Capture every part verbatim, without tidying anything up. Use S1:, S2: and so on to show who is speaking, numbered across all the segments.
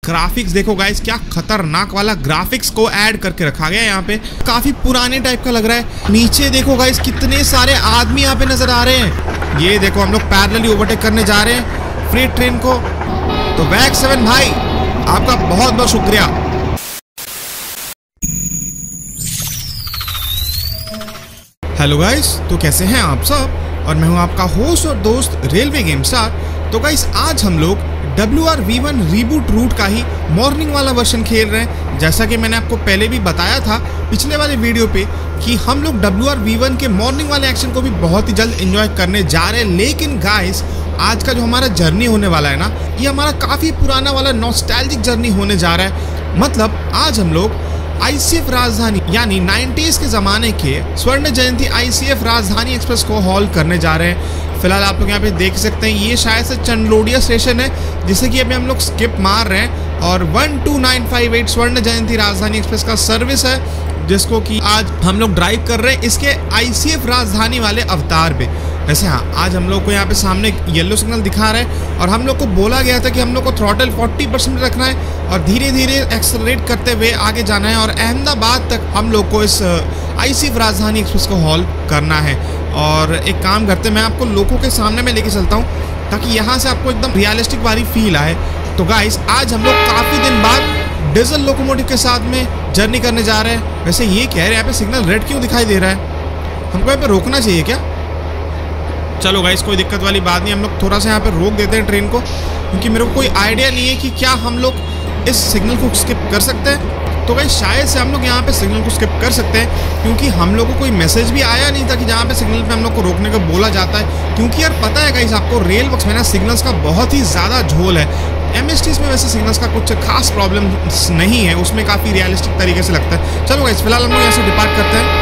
S1: Graphics देखो guys, क्या खतरनाक वाला ग्राफिक्स को ऐड करके रखा गया है यहाँ पे। काफी पुराने टाइप का लग रहा है। नीचे देखो गाइस, कितने सारे आदमी यहाँ पे नजर आ रहे हैं। ये देखो हम लोग पैरेलली ओवरटेक करने जा रहे हैं फ्रेट ट्रेन को। तो वैक सेवन भाई, आपका बहुत बहुत शुक्रिया। हेलो गाइस, तो कैसे हैं आप सब? और मैं हूं आपका होस्ट और दोस्त रेलवे गेम स्टार। तो गाइस, आज हम लोग W R V one reboot route का ही मॉर्निंग वाला वर्जन खेल रहे हैं। जैसा कि मैंने आपको पहले भी बताया था पिछले वाले वीडियो पे कि हम लोग डब्ल्यू आर वी वन के मॉर्निंग वाले एक्शन को भी बहुत ही जल्द एंजॉय करने जा रहे हैं। लेकिन गाइस, आज का जो हमारा जर्नी होने वाला है ना, ये हमारा काफ़ी पुराना वाला नॉस्टैल्जिक जर्नी होने जा रहा है। मतलब आज हम लोग आई सी एफ राजधानी यानी नाइंटीज़ के ज़माने के Swarna Jayanti I C F Rajdhani Express को हॉल करने जा रहे हैं। फिलहाल आप लोग यहाँ पे देख सकते हैं, ये शायद से चंदलोडिया स्टेशन है जिसे कि अभी हम लोग स्किप मार रहे हैं। और one two nine five eight Swarna Jayanti राजधानी एक्सप्रेस का सर्विस है जिसको कि आज हम लोग ड्राइव कर रहे हैं इसके आई सी एफ राजधानी वाले अवतार पे। वैसे हाँ, आज हम लोग को यहाँ पे सामने येलो सिग्नल दिखा रहा है और हम लोग को बोला गया था कि हम लोग को थ्रॉटल चालीस परसेंट रखना है और धीरे धीरे एक्सेलरेट करते हुए आगे जाना है और अहमदाबाद तक हम लोग को इस I C F Rajdhani Express को हॉल करना है। और एक काम करते हैं, मैं आपको लोगों के सामने में लेके चलता हूँ ताकि यहाँ से आपको एकदम रियलिस्टिक वाली फील आए। तो गाइस, आज हम लोग काफ़ी दिन बाद डीजल लोकोमोटिव के साथ में जर्नी करने जा रहे हैं। वैसे ये कह रहे हैं यहाँ पे सिग्नल रेड क्यों दिखाई दे रहा है? हमको यहाँ पे रोकना चाहिए क्या? चलो गाइस, कोई दिक्कत वाली बात नहीं, हम लोग थोड़ा सा यहाँ पे रोक देते हैं ट्रेन को, क्योंकि मेरे को कोई आइडिया नहीं है कि क्या हम लोग इस सिग्नल को स्किप कर सकते हैं। तो गाइस, शायद से हम लोग यहाँ पे सिग्नल को स्किप कर सकते हैं, क्योंकि हम लोग को कोई मैसेज भी आया नहीं था कि जहाँ पे सिग्नल पे हम लोग को रोकने को बोला जाता है। क्योंकि यार पता है गाइस आपको, रेल वर्क्स में ना सिग्नल्स का बहुत ही ज़्यादा झोल है। एम एस टीज़ में वैसे सिग्नल्स का कुछ खास प्रॉब्लम नहीं है, उसमें काफ़ी रियलिस्टिक तरीके से लगता है। चलो गाइस, फिलहाल हम लोग यहाँ से डिपार्ट करते हैं।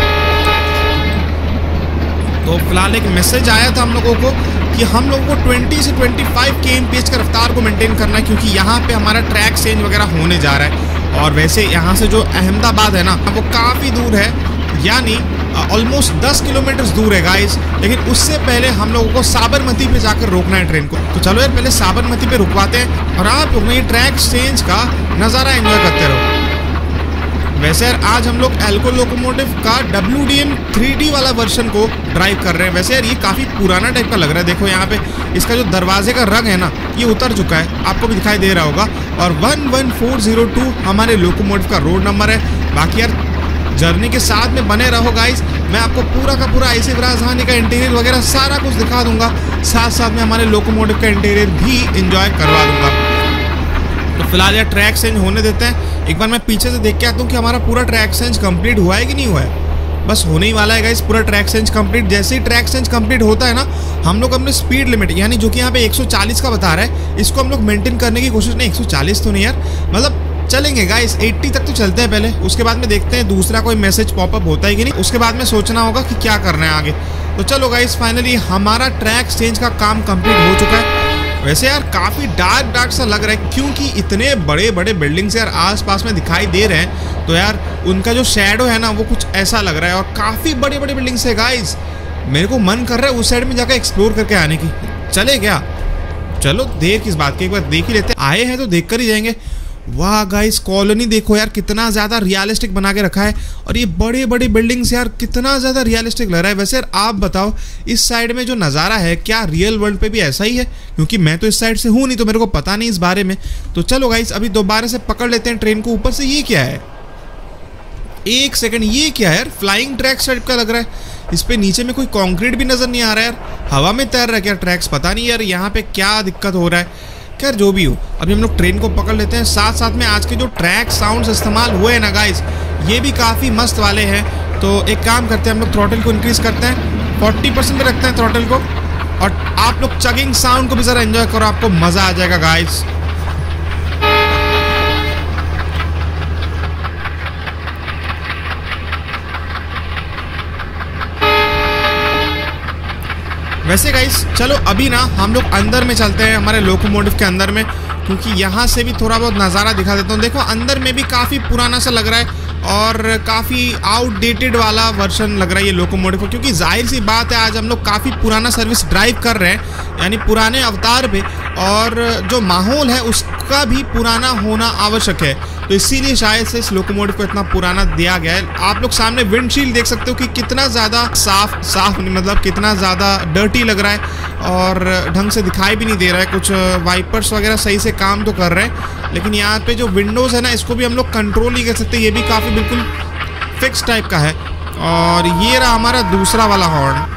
S1: तो फिलहाल एक मैसेज आया था हम लोगों को कि हम लोगों को बीस से पच्चीस के एम पी एच का रफ्तार को मेंटेन करना है, क्योंकि यहाँ पे हमारा ट्रैक चेंज वगैरह होने जा रहा है। और वैसे यहाँ से जो अहमदाबाद है ना, वो काफ़ी दूर है, यानी ऑलमोस्ट दस किलोमीटर दूर है गाइस। लेकिन उससे पहले हम लोगों को साबरमती पे जाकर रोकना है ट्रेन को। तो चलो यार, पहले साबरमती पे रुकवाते हैं और आप लोग ये ट्रैक चेंज का नज़ारा एंजॉय करते रहो। वैसे यार, आज हम लोग एल्को लोकोमोटिव का W D M three D वाला वर्जन को ड्राइव कर रहे हैं। वैसे यार, ये काफ़ी पुराना टाइप का लग रहा है। देखो यहाँ पे इसका जो दरवाजे का रंग है ना, ये उतर चुका है, आपको भी दिखाई दे रहा होगा। और one one four zero two हमारे लोकोमोटिव का रोड नंबर है। बाकी यार, जर्नी के साथ में बने रहो गाइस, मैं आपको पूरा का पूरा आई सी एफ राजधानी का इंटीरियर वगैरह सारा कुछ दिखा दूंगा। साथ साथ में हमारे लोकोमोटिव का इंटीरियर भी इंजॉय करवा दूंगा। तो फिलहाल यार, ट्रैक चेंज होने देते हैं। एक बार मैं पीछे से देख के आता हूँ कि हमारा पूरा ट्रैक चेंज कंप्लीट हुआ है कि नहीं हुआ है। बस होने ही वाला है गाइस पूरा ट्रैक चेंज कंप्लीट। जैसे ही ट्रैक चेंज कंप्लीट होता है ना, हम लोग अपने स्पीड लिमिट यानी जो कि यहाँ पे एक सौ चालीस का बता रहा है, इसको हम लोग मेंटेन करने की कोशिश। नहीं, एक सौ चालीस तो नहीं यार, मतलब चलेंगे गाइस, अस्सी तक तो चलते हैं पहले। उसके बाद में देखते हैं दूसरा कोई मैसेज पॉपअप होता है कि नहीं, उसके बाद में सोचना होगा कि क्या करना है आगे। तो चलो गाइस, फाइनली हमारा ट्रैक चेंज का काम कंप्लीट हो चुका है। वैसे यार, काफ़ी डार्क डार्क सा लग रहा है, क्योंकि इतने बड़े बड़े बिल्डिंग्स यार आसपास में दिखाई दे रहे हैं। तो यार, उनका जो शैडो है ना, वो कुछ ऐसा लग रहा है। और काफ़ी बड़े बड़े बिल्डिंग्स है गाइस। मेरे को मन कर रहा है उस साइड में जाकर एक्सप्लोर करके आने की। चले क्या? चलो, देर किस बात की, एक बार देख ही लेते हैं। आए हैं तो देख कर ही जाएंगे। वाह गाइस, कॉलोनी देखो यार, कितना ज़्यादा रियलिस्टिक बना के रखा है। और ये बड़े बड़े बिल्डिंग्स यार, कितना ज़्यादा रियलिस्टिक लग रहा है। वैसे यार, आप बताओ, इस साइड में जो नज़ारा है, क्या रियल वर्ल्ड पे भी ऐसा ही है? क्योंकि मैं तो इस साइड से हूँ नहीं, तो मेरे को पता नहीं इस बारे में। तो चलो गाइस, अभी दोबारा से पकड़ लेते हैं ट्रेन को। ऊपर से ये क्या है? एक सेकंड, ये क्या है यार? फ्लाइंग ट्रैक्स टाइप का लग रहा है। इस पे नीचे में कोई कंक्रीट भी नज़र नहीं आ रहा है यार, हवा में तैर रहा है क्या ट्रैक्स? पता नहीं यार यहाँ पे क्या दिक्कत हो रहा है। खैर, जो भी हो, अभी हम लोग ट्रेन को पकड़ लेते हैं। साथ साथ में आज के जो ट्रैक साउंड्स इस्तेमाल हुए हैं ना गाइस, ये भी काफ़ी मस्त वाले हैं। तो एक काम करते हैं, हम लोग थ्रॉटल को इंक्रीज़ करते हैं, चालीस परसेंट पे रखते हैं थ्रॉटल को। और आप लोग चगिंग साउंड को भी ज़रा एंजॉय करो, आपको मज़ा आ जाएगा गाइस। वैसे गाइस, चलो अभी ना हम लोग अंदर में चलते हैं, हमारे लोकोमोटिव के अंदर में, क्योंकि यहाँ से भी थोड़ा बहुत नज़ारा दिखा देता हूँ। देखो, अंदर में भी काफ़ी पुराना सा लग रहा है और काफ़ी आउटडेटेड वाला वर्जन लग रहा है ये लोकोमोटिव को, क्योंकि जाहिर सी बात है आज हम लोग काफ़ी पुराना सर्विस ड्राइव कर रहे हैं, यानी पुराने अवतार पे। और जो माहौल है उसका भी पुराना होना आवश्यक है, तो इसीलिए शायद से इस लोकोमोटिव को इतना पुराना दिया गया है। आप लोग सामने विंडशील्ड देख सकते हो कि कितना ज़्यादा साफ साफ मतलब कितना ज़्यादा डर्टी लग रहा है और ढंग से दिखाई भी नहीं दे रहा है। कुछ वाइपर्स वगैरह सही से काम तो कर रहे हैं, लेकिन यहाँ पे जो विंडोज़ है ना इसको भी हम लोग कंट्रोल नहीं कर सकते, ये भी काफ़ी बिल्कुल फिक्स टाइप का है। और ये रहा हमारा दूसरा वाला हॉर्न,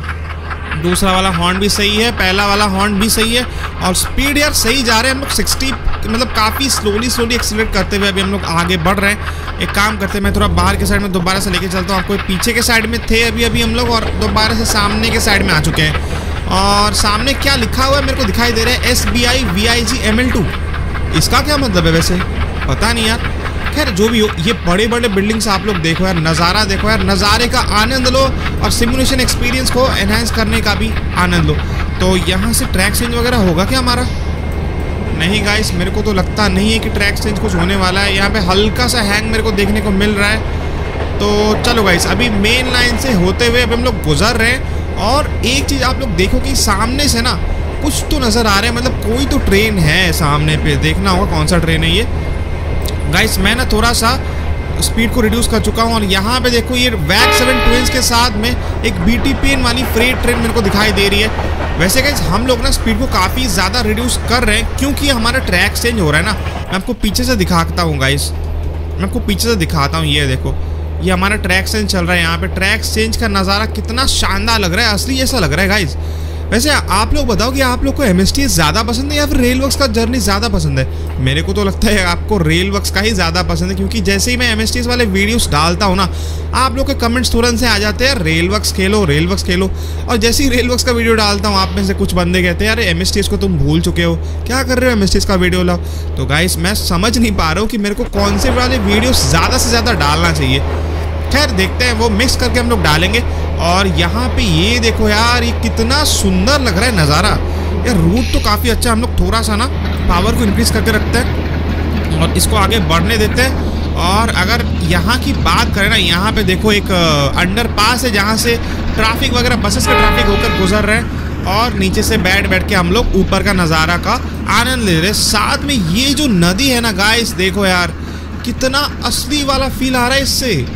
S1: दूसरा वाला हॉर्न भी सही है, पहला वाला हॉर्न भी सही है और स्पीड यार सही जा रहे हैं हम लोग। सिक्सटी मतलब काफ़ी स्लोली स्लोली एक्सीलरेट करते हुए अभी हम लोग आगे बढ़ रहे हैं। एक काम करते हैं, मैं थोड़ा बाहर के साइड में दोबारा से लेके चलता हूँ आपको। पीछे के साइड में थे अभी अभी हम लोग और दोबारा से सामने के साइड में आ चुके हैं। और सामने क्या लिखा हुआ है मेरे को दिखाई दे रहा है, S B I V I G M L two. इसका क्या मतलब है वैसे पता नहीं यार, खैर जो भी हो। ये बड़े बड़े बिल्डिंग्स आप लोग देखो यार, नज़ारा देखो यार, नज़ारे का आनंद लो और सिमुलेशन एक्सपीरियंस को एनहांस करने का भी आनंद लो। तो यहाँ से ट्रैक चेंज वगैरह होगा क्या हमारा? नहीं गाइस, मेरे को तो लगता नहीं है कि ट्रैक चेंज कुछ होने वाला है। यहाँ पे हल्का सा हैंग मेरे को देखने को मिल रहा है। तो चलो गाइस, अभी मेन लाइन से होते हुए अभी हम लोग गुजर रहे हैं। और एक चीज़ आप लोग देखो कि सामने से ना कुछ तो नज़र आ रहा है, मतलब कोई तो ट्रेन है सामने पे। देखना होगा कौन सा ट्रेन है ये। गाइस मैं ना थोड़ा सा स्पीड को रिड्यूस कर चुका हूँ और यहाँ पे देखो ये वैग सेवन ट्वेंस के साथ में एक बी टी पी एन वाली फ्रेट ट्रेन मेरे को दिखाई दे रही है। वैसे गाइस हम लोग ना स्पीड को काफ़ी ज़्यादा रिड्यूस कर रहे हैं क्योंकि हमारा ट्रैक चेंज हो रहा है ना। मैं आपको पीछे से दिखाता हूँ गाइस, मैं आपको पीछे से दिखाता हूँ। ये देखो, ये हमारा ट्रैक चेंज चल रहा है। यहाँ पे ट्रैक चेंज का नज़ारा कितना शानदार लग रहा है, असली जैसा लग रहा है गाइस। वैसे आप लोग बताओ कि आप लोग को एम एस टी ज़्यादा पसंद है या फिर रेल वर्क्स का जर्नी ज़्यादा पसंद है? मेरे को तो लगता है आपको रेल वर्क्स का ही ज़्यादा पसंद है, क्योंकि जैसे ही मैं एम एस टी वाले वीडियोस डालता हूँ ना, आप लोग के कमेंट्स तुरंत से आ जाते हैं, रेल वर्क्स खेलो रेल वर्क्स खेलो। और जैसे ही रेल वर्क्स का वीडियो डालता हूँ, आप में से कुछ बंदे कहते हैं यार एम एस टी को तुम भूल चुके हो, क्या कर रहे हो एम एस टी का वीडियो लाओ। तो गाइस मैं समझ नहीं पा रहा हूँ कि मेरे को कौन से वाले वीडियो ज़्यादा से ज़्यादा डालना चाहिए। खैर देखते हैं, वो मिक्स करके हम लोग डालेंगे। और यहाँ पे ये देखो यार, ये कितना सुंदर लग रहा है नज़ारा यार। रूट तो काफ़ी अच्छा, हम लोग थोड़ा सा ना पावर को इंक्रीज करके रखते हैं और इसको आगे बढ़ने देते हैं। और अगर यहाँ की बात करें ना, यहाँ पे देखो एक अंडर पास है जहाँ से ट्रैफिक वगैरह बसेस का ट्रैफिक होकर गुजर रहे हैं और नीचे से बैठ बैठ के हम लोग ऊपर का नज़ारा का आनंद ले रहे हैं। साथ में ये जो नदी है ना गाइस, देखो यार कितना असली वाला फील आ रहा है इससे।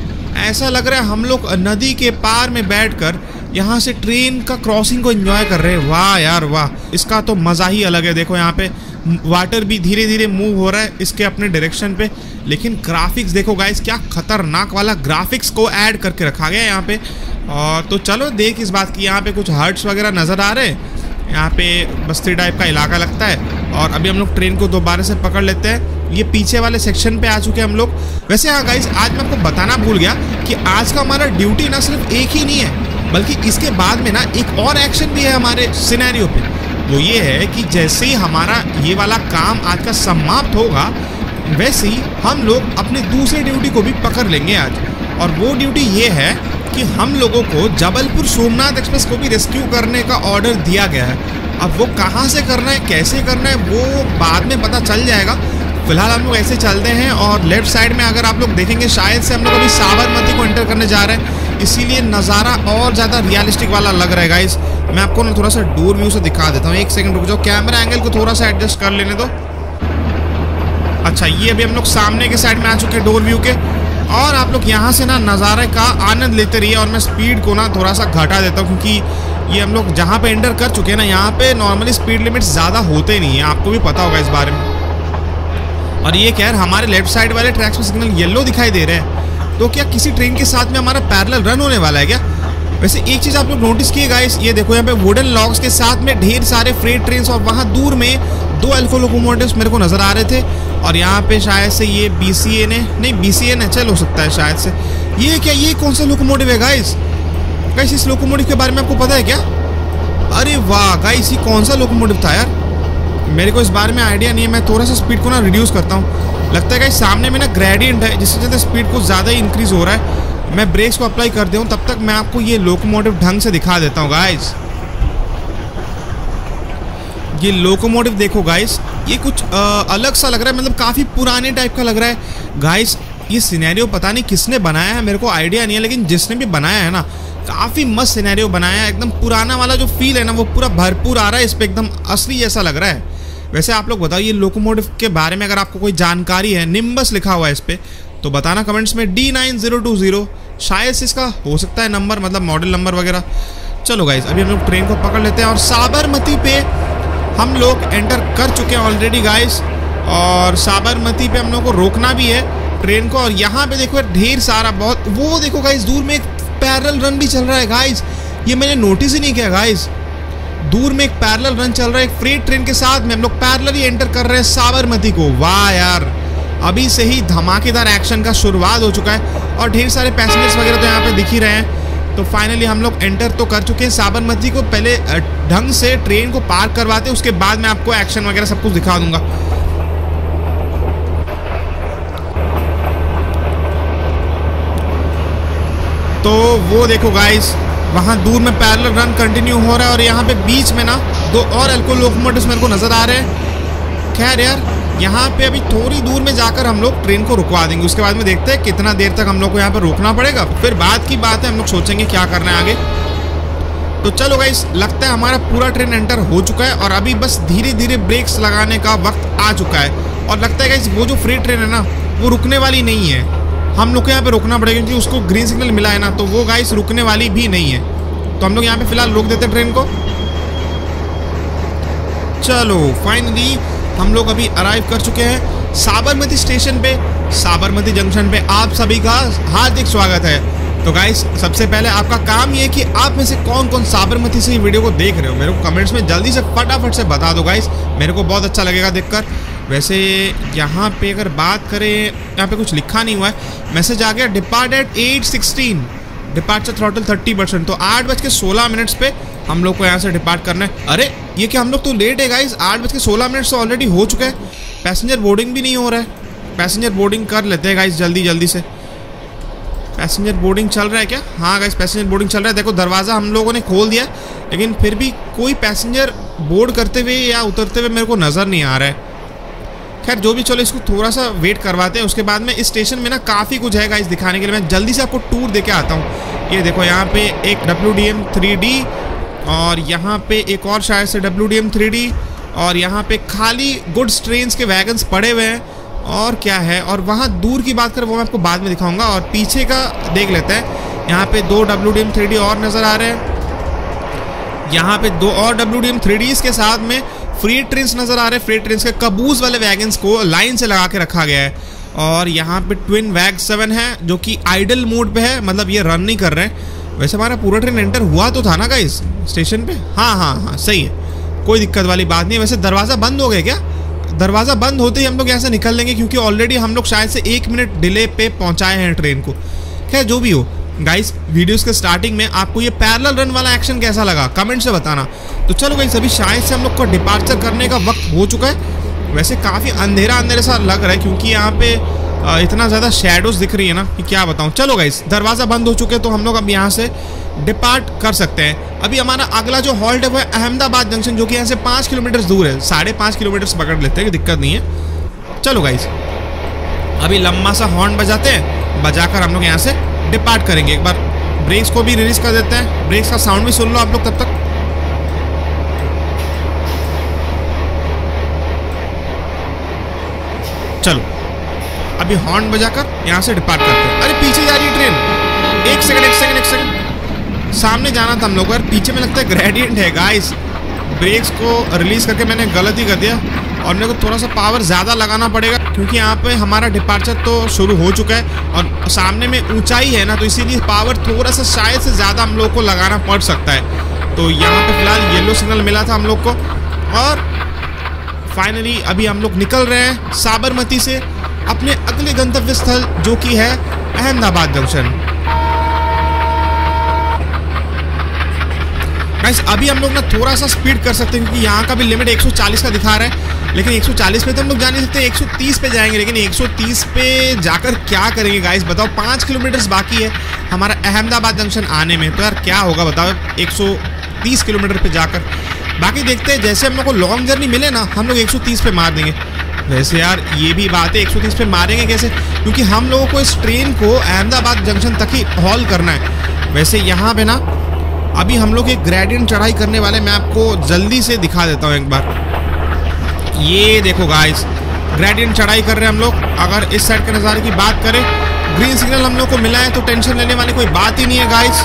S1: ऐसा लग रहा है हम लोग नदी के पार में बैठकर यहाँ से ट्रेन का क्रॉसिंग को एंजॉय कर रहे हैं। वाह यार वाह, इसका तो मज़ा ही अलग है। देखो यहाँ पे वाटर भी धीरे धीरे मूव हो रहा है इसके अपने डायरेक्शन पे, लेकिन ग्राफिक्स देखो गाइस, क्या खतरनाक वाला ग्राफिक्स को ऐड करके रखा गया है यहाँ पे। और तो चलो देख इस बात की, यहाँ पे कुछ हर्ट्स वगैरह नज़र आ रहे हैं, यहाँ पे बस्ती टाइप का इलाका लगता है। और अभी हम लोग ट्रेन को दोबारा से पकड़ लेते हैं। ये पीछे वाले सेक्शन पे आ चुके हैं हम लोग। वैसे हाँ गाइस, आज मैं आपको बताना भूल गया कि आज का हमारा ड्यूटी ना सिर्फ एक ही नहीं है, बल्कि इसके बाद में ना एक और एक्शन भी है हमारे सिनेरियो पे। वो ये है कि जैसे ही हमारा ये वाला काम आज का समाप्त होगा, वैसे ही हम लोग अपनी दूसरी ड्यूटी को भी पकड़ लेंगे आज। और वो ड्यूटी ये है कि हम लोगों को जबलपुर सोमनाथ एक्सप्रेस को भी रेस्क्यू करने का ऑर्डर दिया गया है। अब वो कहाँ से करना है, कैसे करना है, वो बाद में पता चल जाएगा। फिलहाल हम लोग ऐसे चलते हैं और लेफ्ट साइड में अगर आप लोग देखेंगे, शायद से हम लोग अभी साबरमती को एंटर करने जा रहे हैं, इसीलिए नज़ारा और ज़्यादा रियलिस्टिक वाला लग रहा है गाइस। मैं आपको ना थोड़ा सा दूर व्यू से दिखा देता हूँ, एक सेकंड रुक जाओ, कैमरा एंगल को थोड़ा सा एडजस्ट कर लेने दो। अच्छा, ये अभी हम लोग सामने के साइड में आ चुके हैं डोर व्यू के, और आप लोग यहाँ से ना नज़ारे का आनंद लेते रहिए। और मैं स्पीड को ना थोड़ा सा घटा देता हूँ, क्योंकि ये हम लोग जहाँ पे एंटर कर चुके हैं ना, यहाँ पे नॉर्मली स्पीड लिमिट ज़्यादा होते नहीं है, आपको भी पता होगा इस बारे में। और ये क्या है, हमारे लेफ्ट साइड वाले ट्रैक्स में सिग्नल येलो दिखाई दे रहे हैं, तो क्या किसी ट्रेन के साथ में हमारा पैरेलल रन होने वाला है क्या? वैसे एक चीज़ आप लोग नोटिस किए गाइस, ये देखो यहाँ पे वुडन लॉग्स के साथ में ढेर सारे फ्रेट ट्रेन और वहाँ दूर में दो अल्फा लोकोमोटिव्स मेरे को नज़र आ रहे थे। और यहाँ पे शायद से ये बी सी एन है, नहीं B C N H L हो सकता है शायद से। ये क्या, ये कौन सा लोकोमोटिव है गाइस? गाइस इस लोकोमोटिव के बारे में आपको पता है क्या? अरे वाह गाइस, ये कौन सा लोकोमोटिव था यार, मेरे को इस बारे में आइडिया नहीं है। मैं थोड़ा सा स्पीड को ना रिड्यूस करता हूँ। लगता है गाइस सामने में ना ग्रेडियंट है, जिससे ज़्यादा स्पीड को ज़्यादा ही इंक्रीज हो रहा है। मैं ब्रेक्स को अप्लाई कर दूँ, तब तक मैं आपको ये लोकोमोटिव ढंग से दिखा देता हूँ गाइस। ये लोकोमोटिव देखो गाइस, ये कुछ आ, अलग सा लग रहा है, मतलब काफ़ी पुराने टाइप का लग रहा है गाइस। ये सिनेरियो पता नहीं किसने बनाया है, मेरे को आइडिया नहीं है, लेकिन जिसने भी बनाया है ना, काफ़ी मस्त सिनेरियो बनाया है, एकदम पुराना वाला जो फील है ना वो पूरा भरपूर आ रहा है इस पर, एकदम असली जैसा लग रहा है। वैसे आप लोग बताओ ये लोकोमोटिव के बारे में अगर आपको कोई जानकारी है, निम्बस लिखा हुआ है इस पर, तो बताना कमेंट्स में। D nine zero two zero शायद से इसका हो सकता है नंबर, मतलब मॉडल नंबर वगैरह। चलो गाइज अभी हम लोग ट्रेन को पकड़ लेते हैं और साबरमती पे हम लोग एंटर कर चुके हैं ऑलरेडी गाइज। और साबरमती पे हम लोग को रोकना भी है ट्रेन को। और यहाँ पे देखो ढेर सारा बहुत, वो देखो गाइज दूर में एक पैरेलल रन भी चल रहा है गाइज, ये मैंने नोटिस ही नहीं किया गाइज। दूर में एक पैरेलल रन चल रहा है एक फ्रेट ट्रेन के साथ में, हम लोग पैरेलल ही एंटर कर रहे हैं साबरमती को। वाह यार, अभी से ही धमाकेदार एक्शन का शुरुआत हो चुका है और ढेर सारे पैसेंजर्स वगैरह तो यहाँ पे दिख ही रहे हैं। तो फाइनली हम लोग एंटर तो कर चुके हैं साबरमती को। पहले ढंग से ट्रेन को पार्क करवाते हैं, उसके बाद मैं आपको एक्शन वगैरह सब कुछ दिखा दूंगा। तो वो देखो गाइस, वहाँ दूर में पैरेलल रन कंटिन्यू हो रहा है और यहाँ पे बीच में ना दो और एल्को लोकोमोटिव्स मेरे को नजर आ रहे हैं। खैर यार, यहाँ पे अभी थोड़ी दूर में जाकर हम लोग ट्रेन को रुकवा देंगे, उसके बाद में देखते हैं कितना देर तक हम लोग को यहाँ पे रोकना पड़ेगा, फिर बाद की बात है, हम लोग सोचेंगे क्या करना है आगे। तो चलो गाइस, लगता है हमारा पूरा ट्रेन एंटर हो चुका है और अभी बस धीरे धीरे ब्रेक्स लगाने का वक्त आ चुका है। और लगता है गाइस वो जो फ्रेट ट्रेन है ना वो रुकने वाली नहीं है, हम लोग को यहाँ पे रुकना पड़ेगा क्योंकि उसको ग्रीन सिग्नल मिला है ना, तो वो गाइस रुकने वाली भी नहीं है। तो हम लोग यहाँ पे फिलहाल रोक देते हैं ट्रेन को। चलो फाइनली हम लोग अभी अराइव कर चुके हैं साबरमती स्टेशन पे, साबरमती जंक्शन पे आप सभी का हार्दिक स्वागत है। तो गाइस सबसे पहले आपका काम ये है कि आप में से कौन कौन साबरमती से वीडियो को देख रहे हो मेरे को कमेंट्स में जल्दी से फटाफट से बता दो गाइस, मेरे को बहुत अच्छा लगेगा देखकर। वैसे यहाँ पे अगर बात करें, यहाँ पे कुछ लिखा नहीं हुआ है, मैसेज आ गया depart at eight sixteen, departure throttle thirty percent. तो आठ बज के सोलह मिनट्स पे हम लोग को यहाँ से डिपार्ट करना है। अरे ये क्या, हम लोग तो लेट है गाइस, आठ बज के सोलह मिनट से ऑलरेडी हो चुका है, पैसेंजर बोर्डिंग भी नहीं हो रहा है। पैसेंजर बोर्डिंग कर लेते हैं गाइस जल्दी जल्दी से। पैसेंजर बोर्डिंग चल रहा है क्या? हाँ गाइस पैसेंजर बोर्डिंग चल रहा है। देखो दरवाज़ा हम लोगों ने खोल दिया, लेकिन फिर भी कोई पैसेंजर बोर्ड करते हुए या उतरते हुए मेरे को नज़र नहीं आ रहा है। खैर जो भी, चलो इसको थोड़ा सा वेट करवाते हैं, उसके बाद में इस स्टेशन में ना काफ़ी कुछ है गाइस दिखाने के लिए। मैं जल्दी से आपको टूर दे के आता हूँ। ये देखो यहाँ पे एक W D M three D और यहाँ पे एक और शायद से W D M three D और यहाँ पे खाली गुड्स ट्रेन्स के वैगन्स पड़े हुए हैं और क्या है। और वहाँ दूर की बात करें वो मैं आपको बाद में दिखाऊंगा। और पीछे का देख लेते हैं, यहाँ पे दो W D M three D और नज़र आ रहे हैं, यहाँ पे दो और W D M three D के साथ में फ्रेट ट्रेन्स नज़र आ रहे हैं। फ्रेट ट्रेन्स के कबूज वाले वैगन्स को लाइन से लगा के रखा गया है। और यहाँ पे ट्विन वैग सेवन है जो कि आइडल मोड पे है, मतलब ये रन नहीं कर रहे हैं। वैसे हमारा पूरा ट्रेन एंटर हुआ तो था ना गाइस स्टेशन पे? हाँ हाँ हाँ सही है, कोई दिक्कत वाली बात नहीं है। वैसे दरवाज़ा बंद हो गया क्या? दरवाज़ा बंद होते ही हम लोग यहाँ से निकल लेंगे क्योंकि ऑलरेडी हम लोग शायद से एक मिनट डिले पे पहुँचाए हैं ट्रेन को। खैर जो भी हो गाइस, वीडियोस के स्टार्टिंग में आपको ये पैरेलल रन वाला एक्शन कैसा लगा कमेंट से बताना। तो चलो गाइस, अभी शायद से हम लोग को डिपार्चर करने का वक्त हो चुका है। वैसे काफ़ी अंधेरा अंधेरे सा लग रहा है क्योंकि यहाँ पे इतना ज़्यादा शेडोज दिख रही है ना कि क्या बताऊँ। चलो गाइस, दरवाज़ा बंद हो चुके हैं तो हम लोग अब यहाँ से डिपार्ट कर सकते हैं। अभी हमारा अगला जो हॉल्ट है वो है अहमदाबाद जंक्शन, जो कि यहाँ से पाँच किलोमीटर दूर है, साढ़े पाँच किलोमीटर पकड़ लेते हैं, दिक्कत नहीं है। चलो गाइस, अभी लम्बा सा हॉर्न बजाते हैं, बजाकर हम लोग यहाँ से डिपार्ट करेंगे। एक बार ब्रेक्स को भी रिलीज कर देते हैं, ब्रेक्स का साउंड भी सुन लो आप लोग तब तक। चलो अभी हॉर्न बजाकर यहाँ से डिपार्ट करते हैं। अरे पीछे जा रही है ट्रेन, एक सेकंड एक सेकंड एक सेकंड सामने जाना था हम लोग, यार पीछे में लगता है ग्रेडियंट है गाइस। ब्रेक्स को रिलीज करके मैंने गलत ही कर दिया और मेरे को थोड़ा सा पावर ज़्यादा लगाना पड़ेगा क्योंकि यहाँ पे हमारा डिपार्चर तो शुरू हो चुका है और सामने में ऊंचाई है ना, तो इसीलिए पावर थोड़ा सा शायद से ज़्यादा हम लोग को लगाना पड़ सकता है। तो यहाँ पे फिलहाल येलो सिग्नल मिला था हम लोग को और फाइनली अभी हम लोग निकल रहे हैं साबरमती से अपने अगले गंतव्य स्थल जो कि है अहमदाबाद जंक्शन। गाइस अभी हम लोग ना थोड़ा सा स्पीड कर सकते हैं क्योंकि यहाँ का भी लिमिट एक सौ चालीस का दिखा रहा है, लेकिन एक सौ चालीस पे तो हम लोग जा नहीं सकते, एक सौ तीस पे जाएंगे। लेकिन एक सौ तीस पे जाकर क्या करेंगे गाइस बताओ? पाँच किलोमीटर बाकी है हमारा अहमदाबाद जंक्शन आने में, तो यार क्या होगा बताओ एक सौ तीस किलोमीटर पे जाकर। बाकी देखते हैं, जैसे हम लोग को लॉन्ग जर्नी मिले ना हम लोग एक सौ तीस पे मार देंगे। वैसे यार ये भी बात है, एक सौ तीस पे मारेंगे कैसे? क्योंकि हम लोगों को इस ट्रेन को अहमदाबाद जंक्शन तक ही हॉल करना है। वैसे यहाँ पे ना अभी हम लोग एक ग्रेडियंट चढ़ाई करने वाले, मैं आपको जल्दी से दिखा देता हूँ एक बार। ये देखो गाइस, ग्रेडियंट चढ़ाई कर रहे हैं हम लोग। अगर इस साइड के नज़ारे की बात करें, ग्रीन सिग्नल हम लोग को मिला है तो टेंशन लेने वाली कोई बात ही नहीं है गाइस।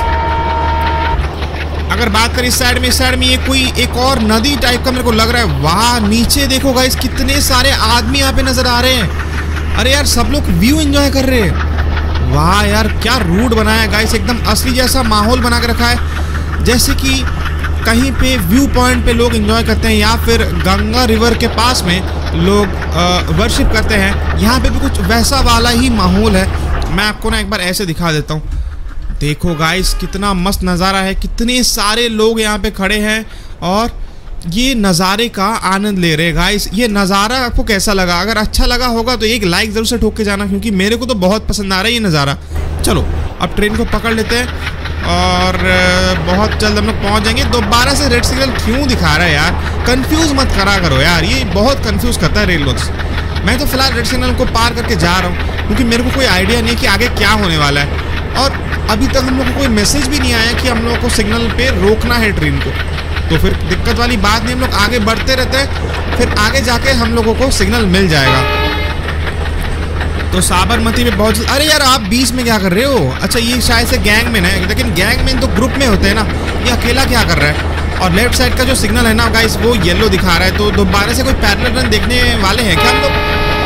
S1: अगर बात करें इस साइड में, इस साइड में ये कोई एक और नदी टाइप का मेरे को लग रहा है। वाह, नीचे देखो गाइस कितने सारे आदमी यहाँ पे नजर आ रहे हैं। अरे यार, सब लोग व्यू एंजॉय कर रहे हैं। वाह यार, क्या रूट बनाया है गाइस, एकदम असली जैसा माहौल बना के रखा है, जैसे कि कहीं पे व्यू पॉइंट पे लोग एंजॉय करते हैं या फिर गंगा रिवर के पास में लोग वर्शिप करते हैं। यहाँ पे भी कुछ वैसा वाला ही माहौल है। मैं आपको ना एक बार ऐसे दिखा देता हूँ। देखो गाइस, कितना मस्त नज़ारा है, कितने सारे लोग यहाँ पे खड़े हैं और ये नज़ारे का आनंद ले रहे हैं गाइस। ये नज़ारा आपको कैसा लगा? अगर अच्छा लगा होगा तो एक लाइक ज़रूर से ठोक के जाना, क्योंकि मेरे को तो बहुत पसंद आ रहा है ये नज़ारा। चलो अब ट्रेन को पकड़ लेते हैं और बहुत जल्द हम लोग पहुँच जाएंगे। दोबारा से रेड सिग्नल क्यों दिखा रहा है यार? कंफ्यूज मत करा करो यार, ये बहुत कंफ्यूज करता है रेलवे। मैं तो फिलहाल रेड सिग्नल को पार करके जा रहा हूँ, क्योंकि मेरे को कोई आइडिया नहीं है कि आगे क्या होने वाला है। और अभी तक हम लोग को कोई मैसेज भी नहीं आया कि हम लोगों को सिग्नल पे रोकना है ट्रेन को। तो फिर दिक्कत वाली बात नहीं, हम लोग आगे बढ़ते रहते हैं, फिर आगे जाके हम लोगों को सिग्नल मिल जाएगा। तो साबरमती में बहुत। अरे यार, आप बीच में क्या कर रहे हो? अच्छा, ये शायद से गैंगमैन है, लेकिन गैंगमैन तो ग्रुप में होते हैं ना, ये अकेला क्या कर रहा है? और लेफ्ट साइड का जो सिग्नल है ना गाइस, वो येलो दिखा रहा है। तो दोबारा से कोई पैरेलल रन देखने वाले हैं क्या हम लोग?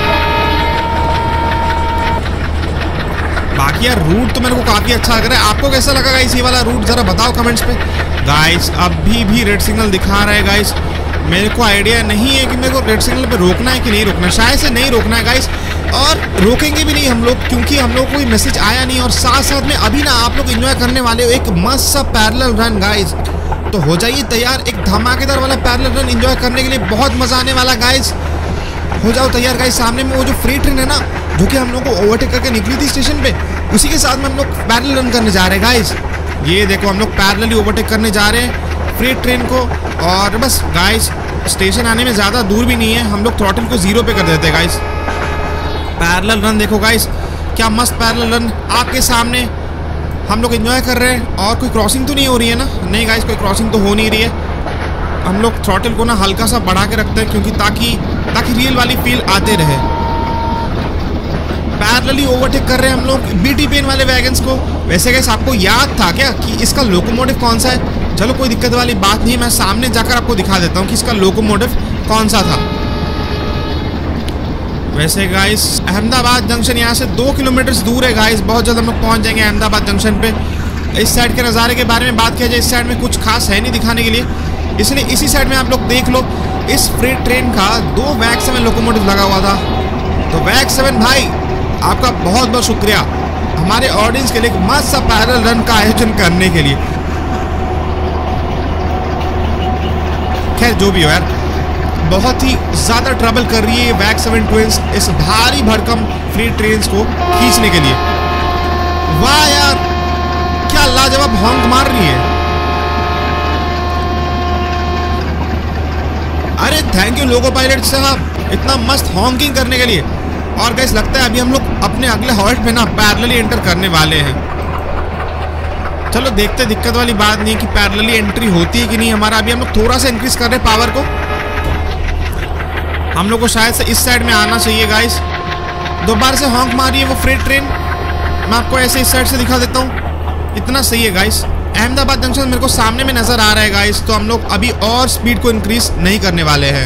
S1: बाकी यार, रूट तो मेरे को काफी अच्छा लग रहा है। आपको कैसा लगा गाइस ये वाला रूट? जरा बताओ कमेंट्स पे। गाइस अभी भी रेड सिग्नल दिखा रहा है गाइस। मेरे को आइडिया नहीं है कि मेरे को रेड सिग्नल पे रोकना है कि नहीं रोकना है। शायद से नहीं रोकना है गाइस, और रोकेंगे भी नहीं हम लोग, क्योंकि हम लोग को कोई मैसेज आया नहीं। और साथ साथ में अभी ना आप लोग एंजॉय करने वाले हो एक मस्त सा पैरेलल रन गाइस। तो हो जाइए तैयार, एक धमाकेदार वाला पैरेलल रन एंजॉय करने के लिए। बहुत मजा आने वाला गाइस, हो जाओ तैयार गाइस। सामने में वो जो फ्री ट्रेन है ना, जो कि हम लोग को ओवरटेक करके निकली थी स्टेशन पे, उसी के साथ में हम लोग पैरेलल रन करने जा रहे हैं गाइस। ये देखो, हम लोग पैरेलली ओवरटेक करने जा रहे हैं फ्री ट्रेन को। और बस गाइस, स्टेशन आने में ज़्यादा दूर भी नहीं है, हम लोग थ्रॉटल को जीरो पे कर देते हैं गाइस। पैरेलल रन देखो गाइस, क्या मस्त पैरेलल रन आपके सामने हम लोग एंजॉय कर रहे हैं। और कोई क्रॉसिंग तो नहीं हो रही है ना? नहीं गाइस, कोई क्रॉसिंग तो हो नहीं रही है। हम लोग थ्रॉटल को ना हल्का सा बढ़ा के रखते हैं, क्योंकि ताकि ताकि रियल वाली फील आते रहे। पैरेलली ओवरटेक कर रहे हैं हम लोग बीटी पेन वाले वैगन्स को। वैसे गाइस, आपको याद था क्या कि इसका लोकोमोटिव कौन सा है? चलो कोई दिक्कत वाली बात नहीं, मैं सामने जाकर आपको दिखा देता हूँ कि इसका लोकोमोटिव कौन सा था। वैसे गाइस, अहमदाबाद जंक्शन यहाँ से दो किलोमीटर दूर है गाइस। बहुत जल्द हम लोग पहुँच जाएंगे अहमदाबाद जंक्शन पे। इस साइड के नज़ारे के बारे में बात किया जाए, इस साइड में कुछ खास है नहीं दिखाने के लिए, इसलिए इसी साइड में आप लोग देख लो। इस फ्रेट ट्रेन का दो वैग सेवन लोकोमोटिव लगा हुआ था। तो वैग सेवन भाई, आपका बहुत बहुत शुक्रिया हमारे ऑडियंस के लिए मस्त सा पैरेलल रन का आयोजन करने के लिए। खैर जो भी हो यार, बहुत ही ज़्यादा ट्रबल कर रही है वैग सेवन ट्विंस इस भारी भरकम फ्री ट्रेन को खींचने के लिए। वाह यार, क्या लाजवाब हॉन्क मार रही है। अरे थैंक यू लोको पायलट साहब, इतना मस्त हॉन्किंग करने के लिए। और गाइस, लगता है अभी हम लोग अपने अगले हॉल्ट पे ना पैरेलली एंटर करने वाले हैं। चलो देखते, दिक्कत वाली बात नहीं कि पैरेलली एंट्री होती है कि नहीं हमारा। अभी हम लोग थोड़ा सा इंक्रीज कर रहे हैं पावर को। हम लोग को शायद से इस साइड में आना चाहिए गाइस। दोबारा से हॉन्क मारी है वो फ्रेट ट्रेन। मैं आपको ऐसे इस साइड से दिखा देता हूँ, इतना सही है गाइस। अहमदाबाद जंक्शन मेरे को सामने में नजर आ रहा है गाइस। तो हम लोग अभी और स्पीड को इंक्रीज नहीं करने वाले हैं।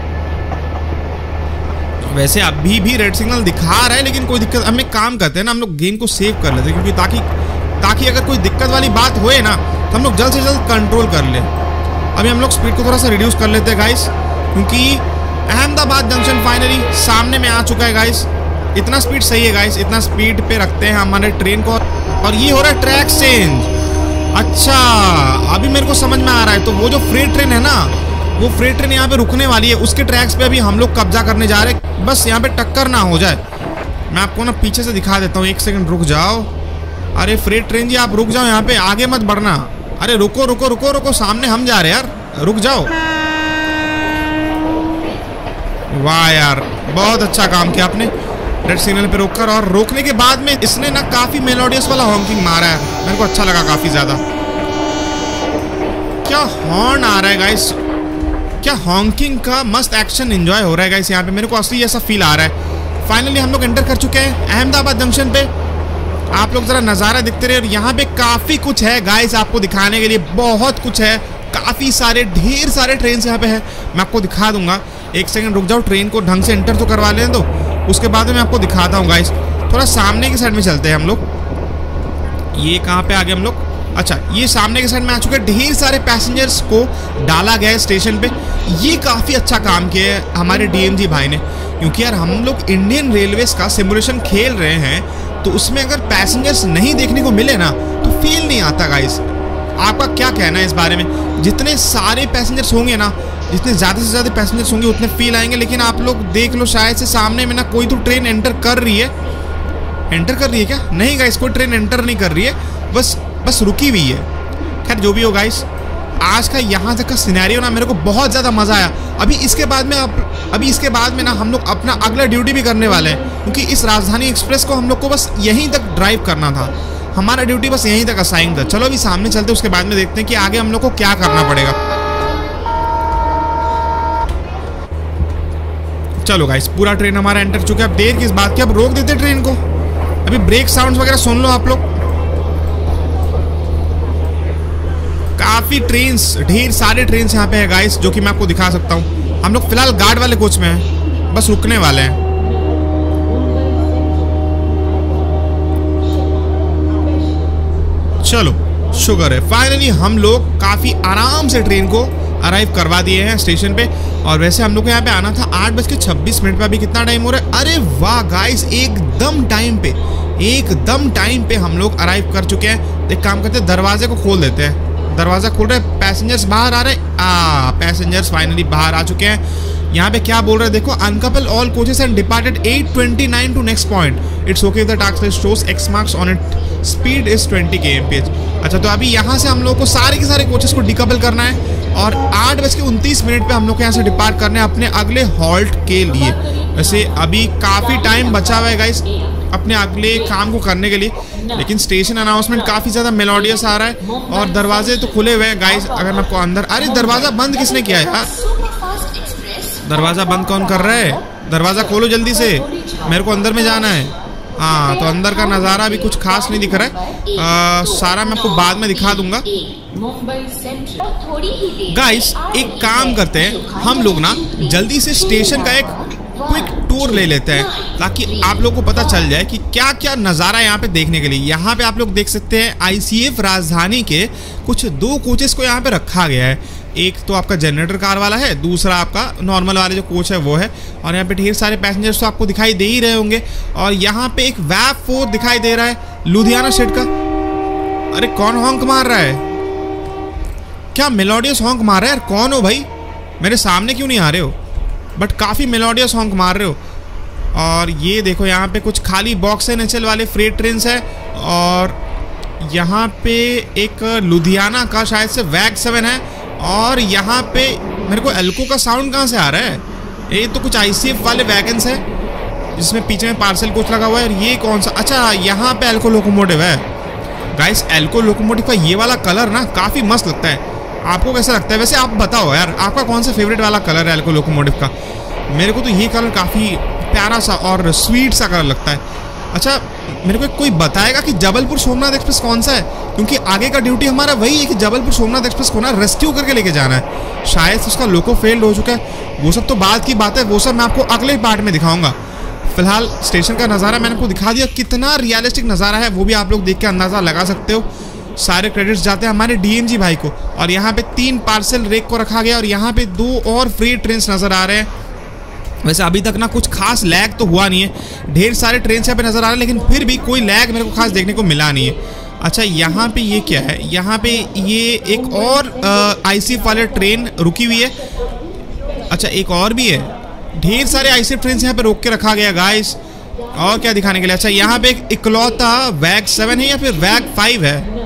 S1: वैसे अभी भी रेड सिग्नल दिखा रहा है, लेकिन कोई दिक्कत, हम एक काम करते हैं ना, हम लोग गेम को सेव कर लेते हैं, क्योंकि ताकि ताकि अगर कोई दिक्कत वाली बात होए ना, तो हम लोग जल्द से जल्द कंट्रोल कर ले। अभी हम लोग स्पीड को थोड़ा सा रिड्यूस कर लेते हैं गाइस, क्योंकि अहमदाबाद जंक्शन फाइनली सामने में आ चुका है गाइस। इतना स्पीड सही है गाइस, इतना स्पीड पे रखते हैं हमारे ट्रेन को। और ये हो रहा है ट्रैक चेंज। अच्छा, अभी मेरे को समझ में आ रहा है। तो वो जो फ्रेट ट्रेन है ना, वो फ्रेट ट्रेन यहाँ पे रुकने वाली है, उसके ट्रैक्स पे अभी हम लोग कब्जा करने जा रहे हैं। बस यहाँ पे टक्कर ना हो जाए। मैं आपको ना पीछे से दिखा देता हूँ, एक सेकंड रुक जाओ। अरे फ्रेट ट्रेन जी, आप रुक जाओ, यहाँ पे आगे मत बढ़ना। अरे रुको रुको रुको रुको, सामने हम जा रहे हैं यार, रुक जाओ। वाह यार, बहुत अच्छा काम किया आपने। रेड सिग्नल पे रोककर, और रोकने के बाद में इसने ना काफी मेलोडियस वाला हॉकिंग मारा है, मेरे को अच्छा लगा काफी ज्यादा। क्या हॉर्न आ रहा है गाइस, क्या हॉकिंग का मस्त एक्शन एंजॉय हो रहा है गाइस यहाँ पे, मेरे को असली ऐसा फील आ रहा है। फाइनली हम लोग एंटर कर चुके हैं अहमदाबाद जंक्शन पे। आप लोग जरा नज़ारा देखते रहे, और यहाँ पे काफ़ी कुछ है गाइस आपको दिखाने के लिए, बहुत कुछ है, काफ़ी सारे ढेर सारे ट्रेन यहाँ पे है, मैं आपको दिखा दूंगा। एक सेकंड रुक जाओ, ट्रेन को ढंग से एंटर तो करवा लें, तो उसके बाद मैं आपको दिखाता हूँ गाइस। थोड़ा सामने की साइड में चलते हैं हम लोग। ये कहाँ पे आ गए हम लोग? अच्छा, ये सामने के साइड में आ चुके हैं। ढेर सारे पैसेंजर्स को डाला गया है स्टेशन पे। ये काफ़ी अच्छा काम किया है हमारे डीएमजी भाई ने, क्योंकि यार हम लोग इंडियन रेलवेज का सिमुलेशन खेल रहे हैं, तो उसमें अगर पैसेंजर्स नहीं देखने को मिले ना तो फील नहीं आता गाइस। आपका क्या कहना है इस बारे में? जितने सारे पैसेंजर्स होंगे ना, जितने ज़्यादा से ज़्यादा पैसेंजर्स होंगे उतने फील आएंगे। लेकिन आप लोग देख लो, शायद से सामने में ना कोई तो ट्रेन एंटर कर रही है। एंटर कर रही है क्या? नहीं गाइस, कोई ट्रेन एंटर नहीं कर रही है, बस बस रुकी हुई है। खैर जो भी हो गाइस, आज का यहाँ तक का सिनेरियो ना मेरे को बहुत ज़्यादा मज़ा आया। अभी इसके बाद में आप अभी इसके बाद में ना हम लोग अपना अगला ड्यूटी भी करने वाले हैं, क्योंकि इस राजधानी एक्सप्रेस को हम लोग को बस यहीं तक ड्राइव करना था। हमारा ड्यूटी बस यहीं तक असाइन था। चलो अभी सामने चलते, उसके बाद में देखते हैं कि आगे हम लोग को क्या करना पड़ेगा। चलो गाइस, पूरा ट्रेन हमारा एंटर चुका है। अब देर किस बात की, अब रोक देते ट्रेन को। अभी ब्रेक साउंड्स वगैरह सुन लो आप लोग। काफी ट्रेन्स, ढेर सारे ट्रेन्स यहाँ पे है गाइस, जो कि मैं आपको दिखा सकता हूँ। हम लोग फिलहाल गार्ड वाले कोच में हैं, बस रुकने वाले हैं। चलो शुगर है, फाइनली हम लोग काफी आराम से ट्रेन को अराइव करवा दिए हैं स्टेशन पे। और वैसे हम लोग को यहाँ पे आना था आठ बज के छब्बीस मिनट पे। अभी कितना टाइम हो रहा है? अरे वाह गाइस, एकदम टाइम पे, एकदम टाइम पे हम लोग अराइव कर चुके हैं। एक काम करते हैं, दरवाजे को खोल देते हैं। दरवाजा खोल रहे हैं, पैसेंजर्स बाहर आ रहे हैं। आ पैसेंजर्स फाइनली बाहर आ चुके हैं। यहाँ पे क्या बोल रहे हैं देखो, uncouple all coaches and departed at twenty nine to next point. It's okay, the task list shows X marks on it, speed is twenty K M P H. अच्छा, तो अभी यहाँ से हम लोग को सारे के सारे कोचेस को डिकपल करना है, और आठ बज के उनतीस मिनट पे हम लोग को यहाँ से डिपार्ट करने हैं अपने अगले हॉल्ट के लिए। वैसे अभी काफ़ी टाइम बचा हुआ है गाइस अपने अगले काम को करने के लिए, लेकिन स्टेशन अनाउंसमेंट काफ़ी ज़्यादा मेलोडियस आ रहा है, और दरवाजे तो खुले हुए हैं गाइस। अगर मैं आपको अंदर, अरे दरवाज़ा बंद किसने किया यार? दरवाज़ा बंद कौन कर रहा है? दरवाज़ा खोलो जल्दी से, मेरे को अंदर में जाना है। हाँ, तो अंदर का नज़ारा अभी कुछ खास नहीं दिख रहा है। आ, सारा मैं आपको बाद में दिखा दूंगा गाइस। एक काम करते हैं हम लोग ना, जल्दी से स्टेशन का एक क्विक टूर ले लेते हैं, ताकि आप लोगों को पता चल जाए कि क्या क्या नज़ारा है यहाँ पे देखने के लिए। यहाँ पे आप लोग देख सकते हैं आईसीएफ राजधानी के कुछ दो कोचेस को यहाँ पे रखा गया है। एक तो आपका जनरेटर कार वाला है, दूसरा आपका नॉर्मल वाले जो कोच है वो है। और यहाँ पे ढेर सारे पैसेंजर्स तो आपको दिखाई दे ही रहे होंगे। और यहाँ पे एक वैप फोर दिखाई दे रहा है लुधियाना शेड का। अरे कौन हॉन्क मार रहा है? क्या मेलोडियस हॉन्क मार रहा है यार? कौन हो भाई? मेरे सामने क्यों नहीं आ रहे हो? बट काफ़ी मेलोडियस हॉन्क मार रहे हो। और ये देखो, यहाँ पे कुछ खाली बॉक्स एन एच एल वाले फ्रेट ट्रेन है, और यहाँ पे एक लुधियाना का शायद से वैग सेवन है। और यहाँ पे मेरे को एल्को का साउंड कहाँ से आ रहा है? ये तो कुछ आईसीएफ वाले वैगन्स है, जिसमें पीछे में पार्सल कोच लगा हुआ है। और ये कौन सा? अच्छा, यहाँ पे एल्को लोकोमोटिव है गाइस। एल्को लोकोमोटिव का ये वाला कलर ना काफ़ी मस्त लगता है। आपको कैसा लगता है? वैसे आप बताओ यार, आपका कौन सा फेवरेट वाला कलर है एल्को लोकोमोटिव का? मेरे को तो ये कलर काफ़ी प्यारा सा और स्वीट सा कलर लगता है। अच्छा, मेरे को कोई बताएगा कि जबलपुर सोमनाथ एक्सप्रेस कौन सा है? क्योंकि आगे का ड्यूटी हमारा वही है कि जबलपुर सोमनाथ एक्सप्रेस को ना रेस्क्यू करके लेके जाना है। शायद उसका लोको फेल्ड हो चुका है, वो सब तो बाद की बात है, वो सब मैं आपको अगले पार्ट में दिखाऊंगा। फिलहाल स्टेशन का नज़ारा मैंने आपको दिखा दिया, कितना रियलिस्टिक नज़ारा है वो भी आप लोग देख के अंदाज़ा लगा सकते हो। सारे क्रेडिट्स जाते हैं हमारे डीएमजी भाई को। और यहाँ पे तीन पार्सल रेक को रखा गया, और यहाँ पे दो और फ्री ट्रेन नज़र आ रहे हैं। वैसे अभी तक ना कुछ खास लैग तो हुआ नहीं है, ढेर सारे ट्रेन यहाँ पे नज़र आ रहे हैं, लेकिन फिर भी कोई लैग मेरे को खास देखने को मिला नहीं है। अच्छा, यहाँ पे ये क्या है? यहाँ पे ये एक और आईसीएफ वाले ट्रेन रुकी हुई है। अच्छा, एक और भी है, ढेर सारे आईसीएफ ट्रेन यहाँ पे रोक के रखा गया गाइस। और क्या दिखाने के लिए? अच्छा, यहाँ पे एक इकलौता वैग सेवन है या फिर वैग फाइव है?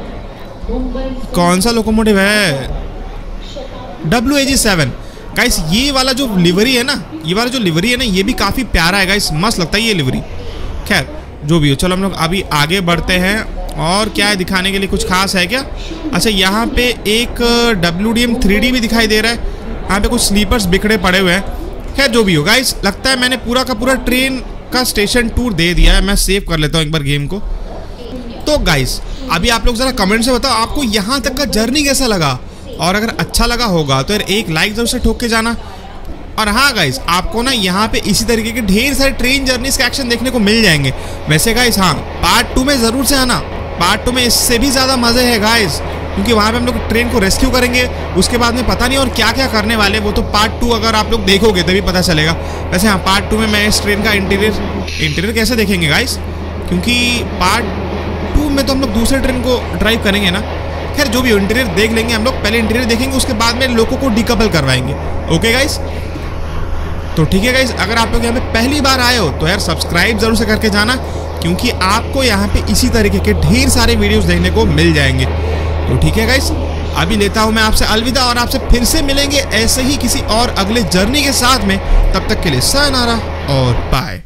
S1: कौन सा लोकोमोटिव है? W A G seven guys. ये वाला जो लिवरी है ना, ये वाला जो लिवरी है ना, ये भी काफ़ी प्यारा है गाइस, मस्त लगता है ये लिवरी। खैर जो भी हो, चलो हम लोग अभी आगे बढ़ते हैं। और क्या है दिखाने के लिए, कुछ खास है क्या? अच्छा यहाँ पे एक W D M three D भी दिखाई दे रहा है। यहाँ पे कुछ स्लीपर्स बिखरे पड़े हुए हैं। खैर जो भी हो गाइस, लगता है मैंने पूरा का पूरा ट्रेन का स्टेशन टूर दे दिया है। मैं सेव कर लेता हूँ एक बार गेम को। तो गाइस अभी आप लोग ज़रा कमेंट से बताओ आपको यहाँ तक का जर्नी कैसा लगा, और अगर अच्छा लगा होगा तो यार एक लाइक जरूर से ठोक के जाना। और हाँ गाइस, आपको ना यहाँ पे इसी तरीके के ढेर सारे ट्रेन जर्नीज के एक्शन देखने को मिल जाएंगे। वैसे गाइस हाँ, पार्ट टू में ज़रूर से आना। पार्ट टू में इससे भी ज़्यादा मज़े है गाइस, क्योंकि वहाँ पे हम लोग ट्रेन को रेस्क्यू करेंगे। उसके बाद में पता नहीं और क्या क्या करने वाले, वो तो पार्ट टू अगर आप लोग देखोगे तभी पता चलेगा। वैसे हाँ, पार्ट टू में मैं इस ट्रेन का इंटीरियर इंटीरियर कैसे देखेंगे गाइस, क्योंकि पार्ट टू में तो हम लोग दूसरे ट्रेन को ड्राइव करेंगे ना। खैर जो भी इंटीरियर देख लेंगे हम लोग, पहले इंटीरियर देखेंगे उसके बाद में लोगों को डिकपल करवाएंगे। ओके गाइस, तो ठीक है गाइस, अगर आप लोग यहाँ पे पहली बार आए हो तो यार सब्सक्राइब जरूर से करके जाना, क्योंकि आपको यहाँ पे इसी तरीके के ढेर सारे वीडियोस देखने को मिल जाएंगे। तो ठीक है गाइस, अभी लेता हूँ मैं आपसे अलविदा, और आपसे फिर से मिलेंगे ऐसे ही किसी और अगले जर्नी के साथ में। तब तक के लिए सायनारा और बाय।